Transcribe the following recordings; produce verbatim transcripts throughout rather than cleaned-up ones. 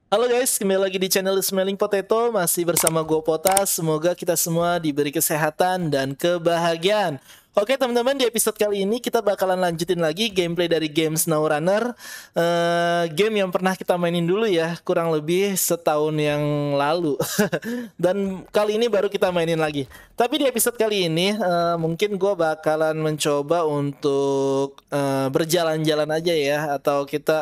Halo guys, kembali lagi di channel Smelling Potato. Masih bersama gue Potas. Semoga kita semua diberi kesehatan dan kebahagiaan. Oke teman-teman, di episode kali ini kita bakalan lanjutin lagi gameplay dari game SnowRunner. uh, Game yang pernah kita mainin dulu ya, kurang lebih setahun yang lalu. Dan kali ini baru kita mainin lagi. Tapi di episode kali ini uh, mungkin gue bakalan mencoba untuk uh, berjalan-jalan aja ya. Atau kita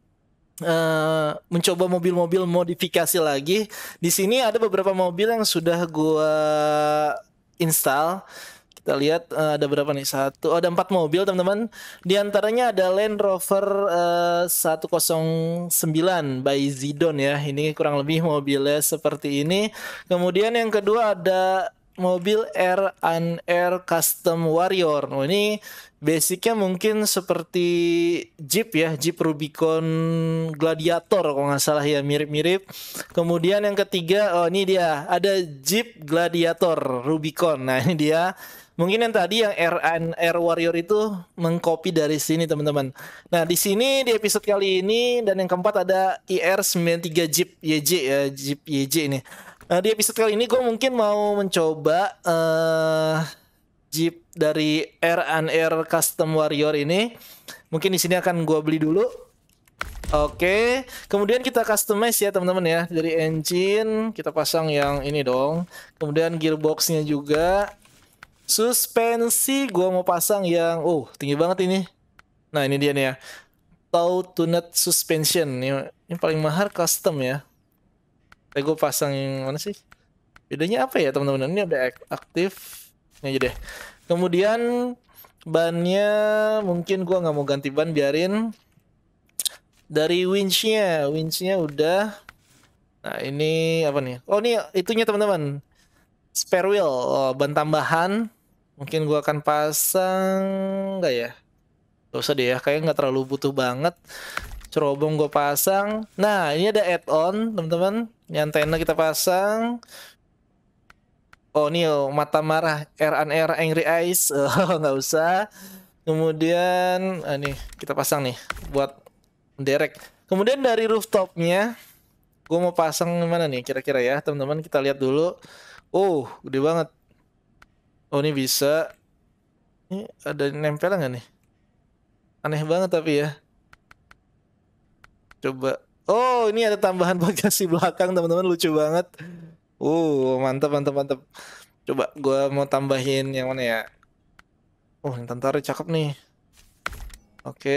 Uh, mencoba mobil-mobil modifikasi lagi. Di sini ada beberapa mobil yang sudah gua install. Kita lihat uh, ada berapa nih? Satu, oh, ada empat mobil teman-teman. Di antaranya ada Land Rover uh, seratus sembilan by Zidon ya. Ini kurang lebih mobilnya seperti ini. Kemudian yang kedua ada mobil R and R Custom Warrior. Oh, ini basicnya mungkin seperti Jeep ya, Jeep Rubicon Gladiator kalau nggak salah ya, mirip-mirip. Kemudian yang ketiga, oh ini dia, ada Jeep Gladiator Rubicon. Nah ini dia. Mungkin yang tadi yang R and R Warrior itu mengcopy dari sini teman-teman. Nah di sini di episode kali ini dan yang keempat ada I R sembilan tiga Jeep Y J ya, Jeep Y J ini. Nah di episode kali ini gue mungkin mau mencoba uh, Jeep dari R and R Custom Warrior ini. Mungkin di sini akan gue beli dulu. Oke, kemudian kita customize ya teman-teman ya. Dari engine kita pasang yang ini dong. Kemudian gearboxnya juga. Suspensi gue mau pasang yang, oh tinggi banget ini. Nah ini dia nih ya, Tow Tuned Suspension. Ini, ini paling mahal custom ya. Tapi gue pasang yang mana sih? Bedanya apa ya teman-teman? Ini udah aktif. Ini aja deh. Kemudian bannya mungkin gua nggak mau ganti ban, biarin. Dari winchnya, winchnya udah. Nah ini apa nih? Oh ini itunya teman-teman. Spare wheel, oh, ban tambahan. Mungkin gua akan pasang nggak ya? Gak usah deh ya, kayaknya nggak terlalu butuh banget. Cerobong gue pasang. Nah ini ada add-on teman-teman. Ini antena kita pasang. Oh ini oh, mata marah R and R Angry Eyes. Oh, nggak usah. Kemudian ah, nih kita pasang nih buat derek. Kemudian dari rooftopnya gue mau pasang mana nih kira-kira ya teman-teman, kita lihat dulu. Oh gede banget. Oh ini bisa. Ini ada nempel nggak nih? Aneh banget tapi ya. Coba. Oh ini ada tambahan bagasi belakang teman-teman, lucu banget. Uh mantap mantap mantap. Coba gue mau tambahin yang mana ya? Oh yang tentara cakep nih. Oke.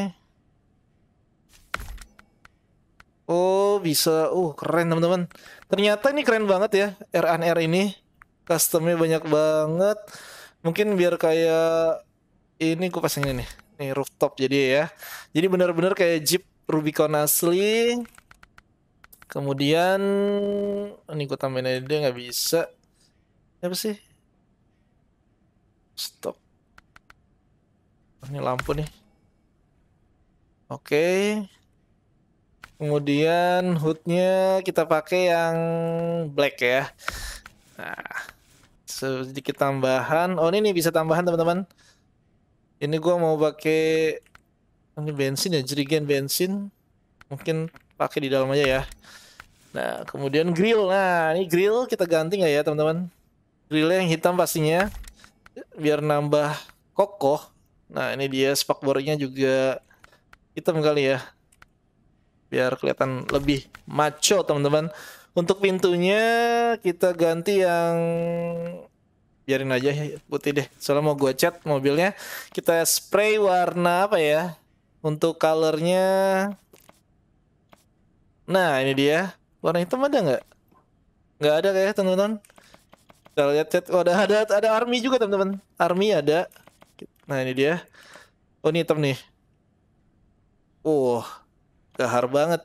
Oh bisa. Uh keren teman-teman. Ternyata ini keren banget ya R and R ini. Customnya banyak banget. Mungkin biar kayak ini gue pasang ini nih. Nih rooftop jadi ya. Jadi benar-benar kayak Jeep Rubicon asli. Kemudian ini gue tambahin aja nggak bisa. Apa sih? Stop. Ini lampu nih. Oke. Kemudian hoodnya kita pakai yang black ya. Nah, sedikit tambahan. Oh ini nih bisa tambahan teman-teman. Ini gue mau pakai ini bensin ya, jerigen bensin. Mungkin pakai di dalam aja ya. Nah, kemudian grill. Nah, ini grill kita ganti nggak ya teman-teman? Grillnya yang hitam pastinya, biar nambah kokoh. Nah, ini dia spakbornya juga hitam kali ya, biar kelihatan lebih macho teman-teman. Untuk pintunya kita ganti yang biarin aja putih deh, soalnya mau gue cat mobilnya. Kita spray warna apa ya untuk colornya. Nah ini dia, warna hitam ada nggak? Nggak ada kayak teman-teman. Kita lihat cat. Oh, ada ada ada army juga teman-teman, army ada. Nah ini dia. Oh ini hitam nih. Oh gahar banget.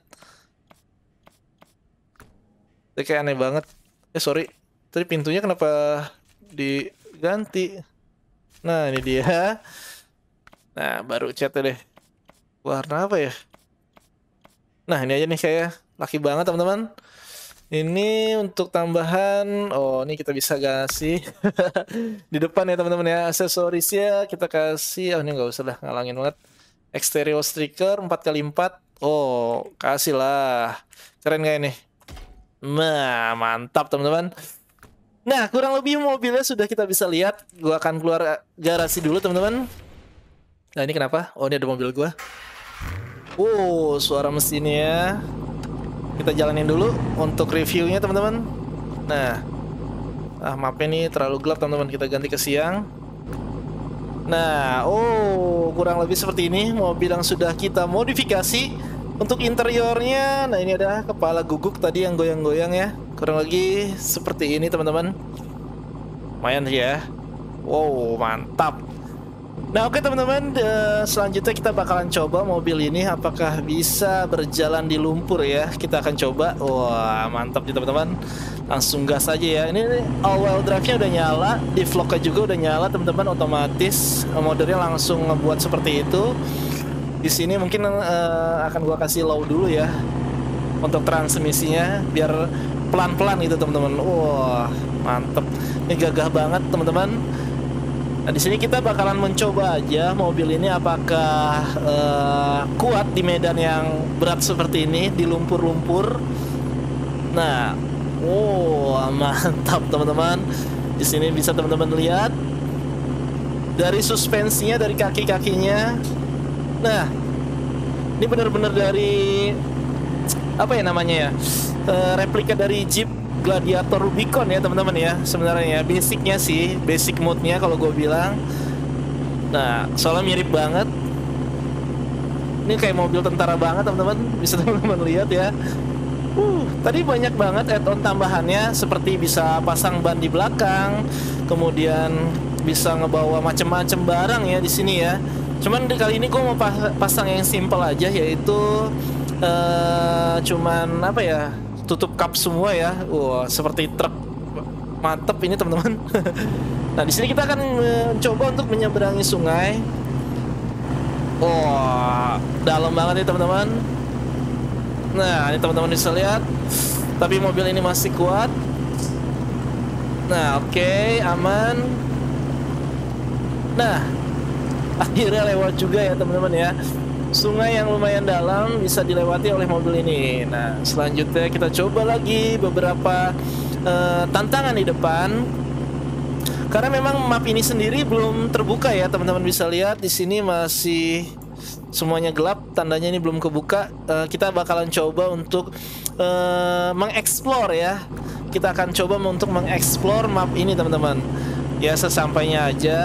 Ini kayak aneh banget. Eh sorry, tadi pintunya kenapa diganti? Nah ini dia. Nah baru cat deh. Warna apa ya? Nah ini aja nih kayak laki banget teman-teman. Ini untuk tambahan. Oh ini kita bisa kasih di depan ya teman-teman ya. Aksesorisnya kita kasih. Oh ini nggak usah lah, ngalangin banget. Exterior sticker empat kali empat. Oh, kasih lah. Keren kayak ini. Nah, mantap teman-teman. Nah, kurang lebih mobilnya sudah kita bisa lihat. Gua akan keluar garasi dulu teman-teman. Nah, ini kenapa? Oh, ini ada mobil gua. Oh, suara mesinnya. Kita jalanin dulu untuk reviewnya teman-teman. Nah, ah, mapnya ini terlalu gelap teman-teman. Kita ganti ke siang. Nah, oh, kurang lebih seperti ini mobil yang sudah kita modifikasi. Untuk interiornya, nah ini ada kepala guguk tadi yang goyang-goyang ya. Kurang lagi seperti ini teman-teman. Lumayan sih ya. Wow, mantap. Nah oke teman-teman, uh, selanjutnya kita bakalan coba mobil ini apakah bisa berjalan di lumpur ya. Kita akan coba. Wah, mantap nih teman-teman. Langsung gas aja ya. Ini all wheel drive-nya udah nyala, di vlognya juga udah nyala teman-teman, otomatis modenya langsung ngebuat seperti itu. Di sini mungkin uh, akan gua kasih low dulu ya untuk transmisinya biar pelan-pelan gitu teman-teman. Wah, mantep. Ini gagah banget teman-teman. Nah, di sini kita bakalan mencoba aja mobil ini apakah uh, kuat di medan yang berat seperti ini, di lumpur-lumpur. Nah, oh, mantap teman-teman. Di sini bisa teman-teman lihat dari suspensinya, dari kaki-kakinya. Nah, ini benar-benar dari apa ya namanya ya, e, replika dari Jeep Gladiator Rubicon ya teman-teman ya. Sebenarnya ya, basicnya sih, basic mode-nya kalau gue bilang. Nah, soalnya mirip banget. Ini kayak mobil tentara banget teman-teman, bisa teman-teman lihat ya. Uh, tadi banyak banget add-on tambahannya, seperti bisa pasang ban di belakang, kemudian bisa ngebawa macam-macam barang ya di sini ya. Cuman di kali ini gue mau pasang yang simple aja, yaitu uh, cuman apa ya, tutup kap semua ya. Wah, seperti truk. Mantep ini teman-teman. Nah di sini kita akan mencoba untuk menyeberangi sungai. Wah, dalam banget nih teman-teman. Nah ini teman-teman bisa lihat. Tapi mobil ini masih kuat. Nah oke, okay, aman. Nah akhirnya lewat juga ya teman-teman ya. Sungai yang lumayan dalam bisa dilewati oleh mobil ini. Nah selanjutnya kita coba lagi beberapa uh, tantangan di depan. Karena memang map ini sendiri belum terbuka ya teman-teman bisa lihat. Di sini masih semuanya gelap, tandanya ini belum kebuka. Uh, kita bakalan coba untuk uh, mengeksplor ya. Kita akan coba untuk mengeksplor map ini teman-teman. Ya sesampainya aja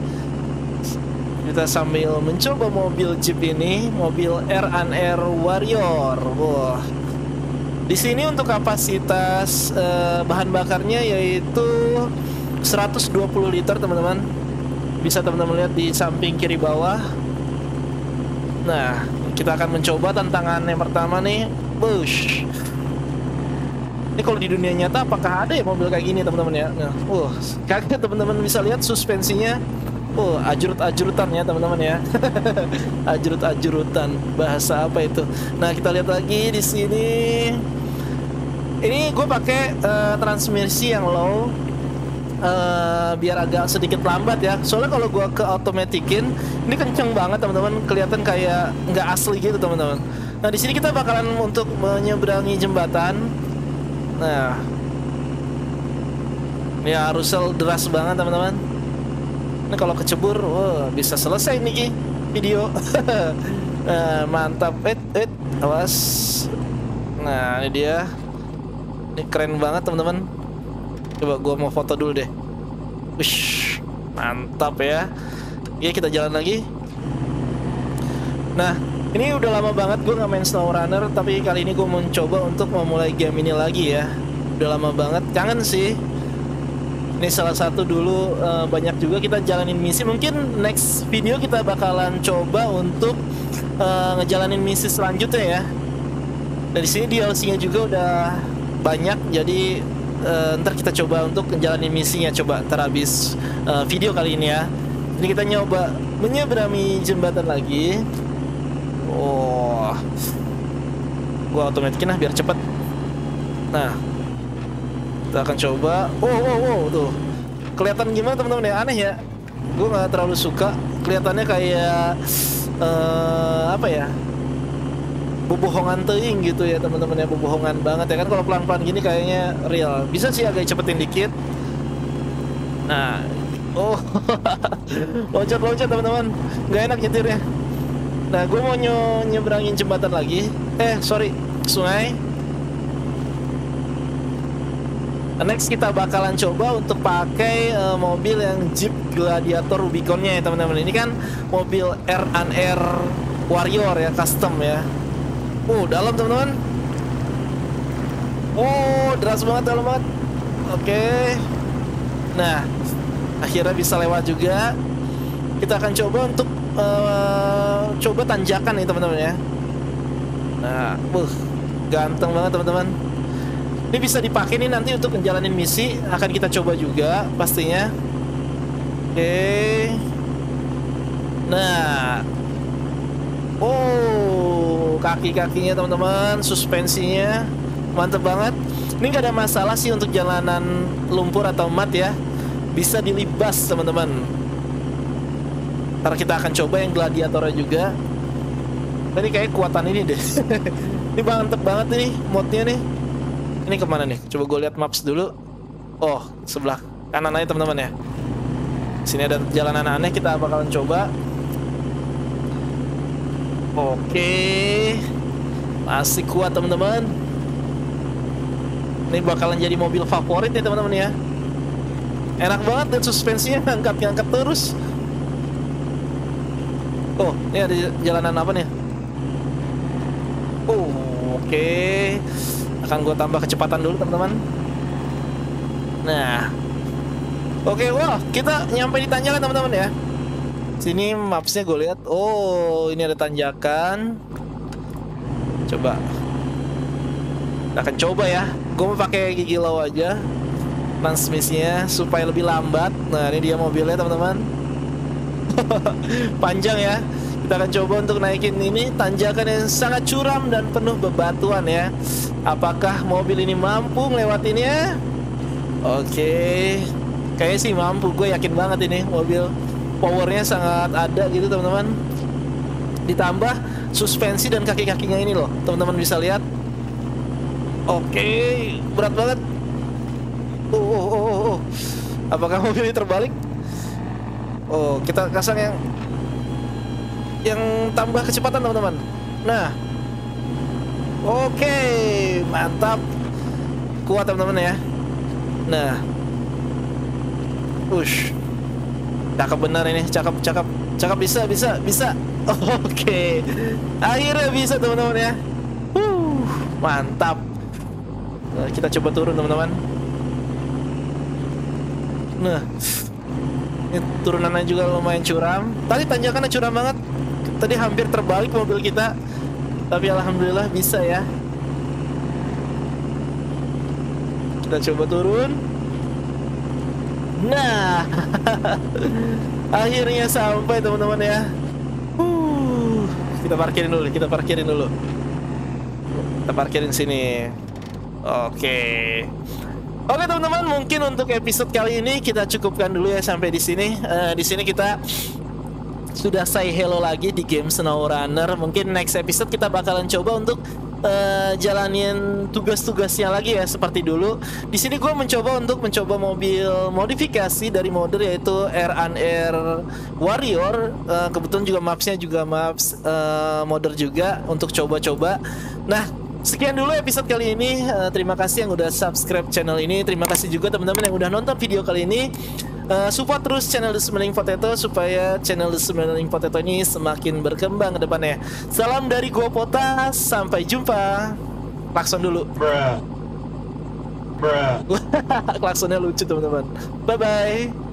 kita sambil mencoba mobil Jeep ini, mobil R and R Warrior. Wah. Di sini untuk kapasitas eh, bahan bakarnya yaitu seratus dua puluh liter, teman-teman. Bisa teman-teman lihat di samping kiri bawah. Nah, kita akan mencoba tantangan yang pertama nih, push. Ini kalau di dunia nyata apakah ada ya mobil kayak gini, teman-teman ya? Nah, uh, kaget teman-teman bisa lihat suspensinya. Oh, ajurut-ajurutan ya teman-teman ya. Ajurut-ajurutan, bahasa apa itu? Nah kita lihat lagi di sini. Ini gue pakai uh, transmisi yang low, uh, biar agak sedikit lambat ya. Soalnya kalau gue ke automatikin, ini kenceng banget teman-teman. Kelihatan kayak nggak asli gitu teman-teman. Nah di sini kita bakalan untuk menyeberangi jembatan. Nah, ini arusnya deras banget teman-teman. Ini kalau kecebur, wah, bisa selesai nih video. Nah, mantap, et, et, awas. Nah ini dia, ini keren banget teman-teman. Coba gua mau foto dulu deh. Wish, mantap ya. Ya kita jalan lagi. Nah ini udah lama banget gue nggak main SnowRunner, tapi kali ini gue mencoba untuk memulai game ini lagi ya. Udah lama banget, kangen sih. Ini salah satu dulu, uh, banyak juga kita jalanin misi. Mungkin next video kita bakalan coba untuk uh, ngejalanin misi selanjutnya ya. Dari sini D L C-nya juga udah banyak, jadi uh, ntar kita coba untuk ngejalanin misinya. Coba ntar habis uh, video kali ini ya. Ini kita nyoba menyeberangi jembatan lagi. Oh, gua otomatikin lah biar cepet. Nah, kita akan coba. Wow, wow, wow, tuh. Kelihatan gimana teman-teman ya? Aneh ya. Gue nggak terlalu suka. Kelihatannya kayak uh, apa ya? bobohongan teuing gitu ya teman-teman ya, bobohongan banget ya kan. Kalau pelan-pelan gini kayaknya real. Bisa sih agak cepetin dikit. Nah, oh loncat-loncat teman-teman, nggak enak nyetirnya. Nah, gue mau nye nyebrangin jembatan lagi. Eh, sorry, sungai. Next kita bakalan coba untuk pakai uh, mobil yang Jeep Gladiator Rubiconnya ya teman-teman. Ini kan mobil R and R Warrior ya, custom ya. Oh, dalam teman-teman. Oh, deras banget, dalam banget. Oke. Nah, akhirnya bisa lewat juga. Kita akan coba untuk uh, coba tanjakan nih teman-teman ya. Nah, uh, ganteng banget teman-teman. Ini bisa dipakai nih nanti untuk menjalanin misi. Akan kita coba juga pastinya. Oke. Nah, oh, kaki-kakinya teman-teman, suspensinya mantep banget. Ini gak ada masalah sih untuk jalanan lumpur atau mat ya. Bisa dilibas teman-teman. Ntar kita akan coba yang gladiatornya juga. Ini kayak kuatan ini deh. Ini mantep banget nih modnya nih. Ini kemana nih? Coba gue lihat maps dulu. Oh, sebelah kanan aja teman-teman ya. Sini ada jalanan aneh, kita bakalan coba. Oke, masih kuat teman-teman. Ini bakalan jadi mobil favorit nih teman-teman ya. Enak banget dan suspensinya ngangkat-ngangkat terus. Oh, ini ada jalanan apa nih? Oh, oke. Okay. Akan gue tambah kecepatan dulu teman-teman. Nah, oke, okay, wah kita nyampe di tanjakan teman-teman ya. Sini mapsnya gue lihat. Oh, ini ada tanjakan. Coba. Kita akan coba ya. Gue mau pakai gigi low aja transmisinya supaya lebih lambat. Nah, ini dia mobilnya teman-teman. Panjang ya. Kita akan coba untuk naikin ini tanjakan yang sangat curam dan penuh bebatuan ya. Apakah mobil ini mampu ngelewatinnya? Oke, kayaknya sih mampu. Gue yakin banget ini mobil powernya sangat ada gitu teman-teman. Ditambah suspensi dan kaki-kakinya ini loh, teman-teman bisa lihat. Oke, berat banget. Oh, oh, oh, oh, oh. Apakah mobil ini terbalik? Oh, kita kasang yang yang tambah kecepatan teman-teman. Nah, oke, mantap, kuat teman-teman ya. Nah, push, cakep benar ini, cakep, cakep, cakep, bisa, bisa, bisa. Oke, akhirnya bisa teman-teman ya. Uh, mantap. Nah, kita coba turun teman-teman. Nah, ini turunannya juga lumayan curam. Tadi tanjakannya curam banget. Tadi hampir terbalik mobil kita, tapi alhamdulillah bisa ya. Kita coba turun. Nah, akhirnya sampai teman-teman ya. Uh, kita parkirin dulu, kita parkirin dulu. Kita parkirin sini. Oke. Oke teman-teman, mungkin untuk episode kali ini kita cukupkan dulu ya sampai di sini. Uh, di sini kita sudah say hello lagi di game SnowRunner. Mungkin next episode kita bakalan coba untuk uh, jalanin tugas-tugasnya lagi ya seperti dulu. Di sini gue mencoba untuk mencoba mobil modifikasi dari modder yaitu R and R Warrior. Uh, kebetulan juga mapsnya juga maps uh, modder juga untuk coba-coba. Nah, sekian dulu episode kali ini. Uh, terima kasih yang udah subscribe channel ini. Terima kasih juga teman-teman yang udah nonton video kali ini. Uh, support terus channel The Smiling Potato supaya channel The Smiling Potato ini semakin berkembang ke depannya. Salam dari gua Potas, sampai jumpa. Klakson dulu. Bruh. Bruh. Klaksonnya lucu teman-teman. Bye bye.